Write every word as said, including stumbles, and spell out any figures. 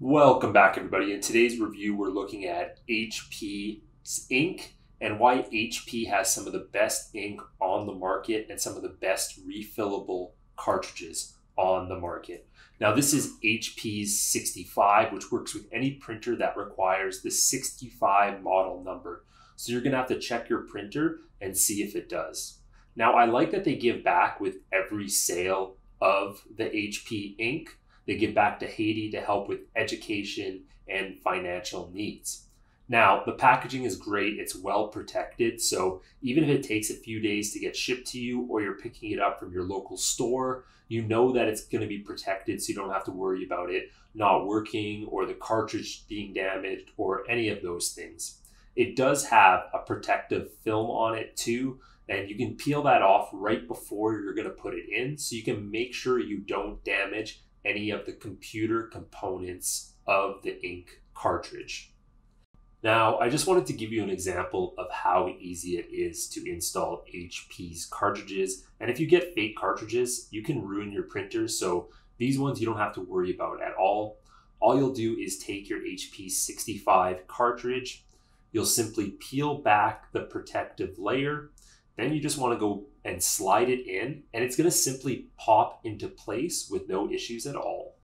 Welcome back, everybody. In today's review, we're looking at H P's ink and why H P has some of the best ink on the market and some of the best refillable cartridges on the market. Now, this is H P's sixty-five, which works with any printer that requires the sixty-five model number. So you're going to have to check your printer and see if it does. Now, I like that they give back with every sale of the H P ink. They give back to Haiti to help with education and financial needs. Now, the packaging is great. It's well protected. So even if it takes a few days to get shipped to you or you're picking it up from your local store, you know that it's going to be protected so you don't have to worry about it not working or the cartridge being damaged or any of those things. It does have a protective film on it too, and you can peel that off right before you're going to put it in so you can make sure you don't damage any of the computer components of the ink cartridge. Now, I just wanted to give you an example of how easy it is to install H P's cartridges. And if you get fake cartridges, you can ruin your printer. So these ones you don't have to worry about at all. All you'll do is take your H P sixty-five cartridge. You'll simply peel back the protective layer. Then you just want to go and slide it in, and it's going to simply pop into place with no issues at all.